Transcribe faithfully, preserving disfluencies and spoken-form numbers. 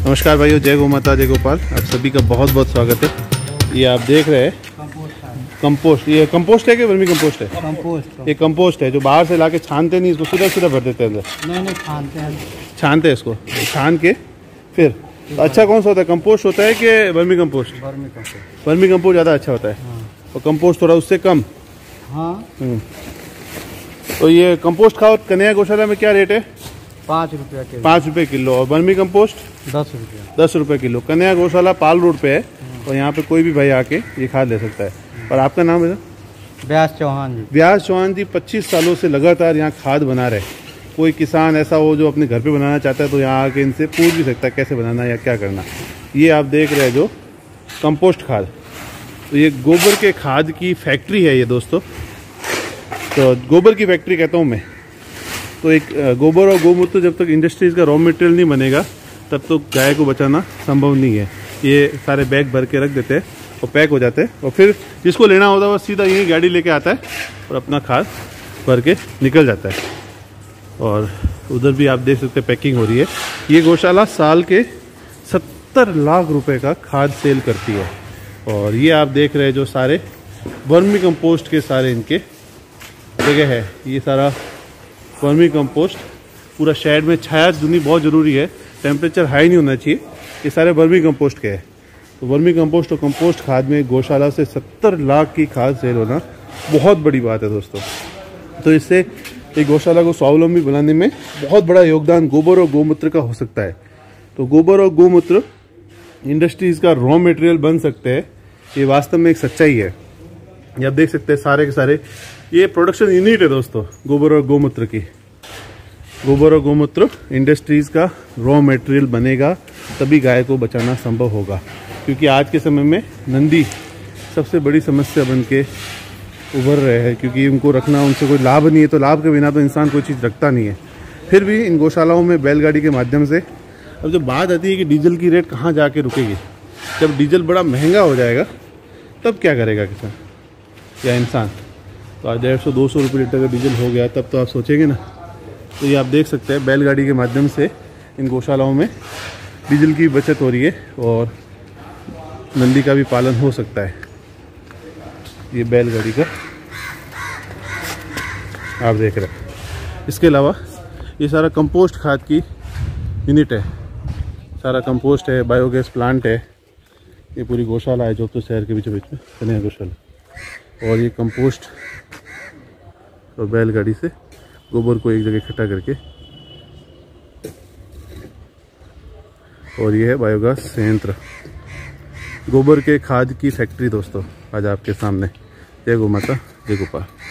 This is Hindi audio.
नमस्कार भाइयों, जय गौ माता जय गोपाल। आप सभी का बहुत बहुत स्वागत है। ये आप देख रहे हैं कंपोस्ट। ये कंपोस्ट है कि वर्मी कंपोस्ट है? कंपोस्ट। ये कंपोस्ट है जो बाहर से लाके छानते नहीं, इसको सीधा सीधा भर देते हैं अंदर। नहीं नहीं छानते हैं। छानते हैं इसको, छान के फिर तो अच्छा कौन सा होता है? कंपोस्ट होता है कि vermicompost? Vermicompost. Vermicompost ज़्यादा अच्छा होता है। हाँ। और कंपोस्ट थोड़ा उससे कम। हाँ। तो ये कंपोस्ट खाओ कन्हैया गौशाला में क्या रेट है? पाँच रुपया किलो। पाँच रुपये किलो। और वर्मी कंपोस्ट दस रुपया। दस रुपये किलो। कन्हैया गौशाला पाल रोड पे है और यहाँ पे कोई भी भाई आके ये खाद ले सकता है। और आपका नाम है? व्यास चौहान जी। व्यास चौहान जी पच्चीस सालों से लगातार यहाँ खाद बना रहे। कोई किसान ऐसा हो जो अपने घर पे बनाना चाहता है तो यहाँ आके इनसे पूछ भी सकता है कैसे बनाना है या क्या करना। ये आप देख रहे हैं जो कंपोस्ट खाद, तो ये गोबर के खाद की फैक्ट्री है ये दोस्तों। तो गोबर की फैक्ट्री कहता हूँ मैं। तो एक गोबर और गोमूत्र जब तक इंडस्ट्रीज़ का रॉ मटेरियल नहीं बनेगा तब तो गाय को बचाना संभव नहीं है। ये सारे बैग भर के रख देते हैं और पैक हो जाते हैं और फिर जिसको लेना होता है वो सीधा यही गाड़ी लेके आता है और अपना खाद भर के निकल जाता है। और उधर भी आप देख सकते हैं पैकिंग हो रही है। ये गौशाला साल के सत्तर लाख रुपए का खाद सेल करती है। और ये आप देख रहे हैं जो सारे वर्मी कंपोस्ट के सारे इनके जगह है। ये सारा वर्मी कंपोस्ट पूरा शेड में छाया दुनी बहुत ज़रूरी है, टेम्परेचर हाई नहीं होना चाहिए। ये सारे वर्मी कंपोस्ट के हैं। तो वर्मी कंपोस्ट और कंपोस्ट खाद में गौशाला से सत्तर लाख की खाद सेल होना बहुत बड़ी बात है दोस्तों। तो इससे एक गौशाला को स्वावलंबी बनाने में बहुत बड़ा योगदान गोबर और गोमूत्र का हो सकता है। तो गोबर और गोमूत्र इंडस्ट्रीज़ का रॉ मटेरियल बन सकते हैं, ये वास्तव में एक सच्चाई है। ये आप देख सकते हैं सारे के सारे ये प्रोडक्शन यूनिट है दोस्तों गोबर और गोमूत्र की। गोबर और गोमूत्र इंडस्ट्रीज़ का रॉ मटेरियल बनेगा तभी गाय को बचाना संभव होगा। क्योंकि आज के समय में नंदी सबसे बड़ी समस्या बन के उभर रहे हैं, क्योंकि उनको रखना उनसे कोई लाभ नहीं है। तो लाभ के बिना तो इंसान कोई चीज़ रखता नहीं है। फिर भी इन गौशालाओं में बैलगाड़ी के माध्यम से अब जब बात आती है कि डीजल की रेट कहाँ जाके रुकेगी, जब डीजल बड़ा महंगा हो जाएगा तब क्या करेगा किसान या इंसान? तो आज डेढ़ सौ दो सौ रुपये लीटर का डीजल हो गया तब तो आप सोचेंगे ना। तो ये आप देख सकते हैं बैलगाड़ी के माध्यम से इन गौशालाओं में डीजल की बचत हो रही है और नंदी का भी पालन हो सकता है। ये बैलगाड़ी का आप देख रहे हैं। इसके अलावा ये सारा कंपोस्ट खाद की यूनिट है, सारा कंपोस्ट है, बायोगैस प्लांट है। ये पूरी गौशाला है जो तो शहर के बीचों बीच में कन्हैया गौशाला। और ये कंपोस्ट और बैलगाड़ी से गोबर को एक जगह इकट्ठा करके, और ये है बायोगैस संयंत्र, गोबर के खाद की फैक्ट्री दोस्तों आज आपके सामने। जय गौ माता जय गोपाल।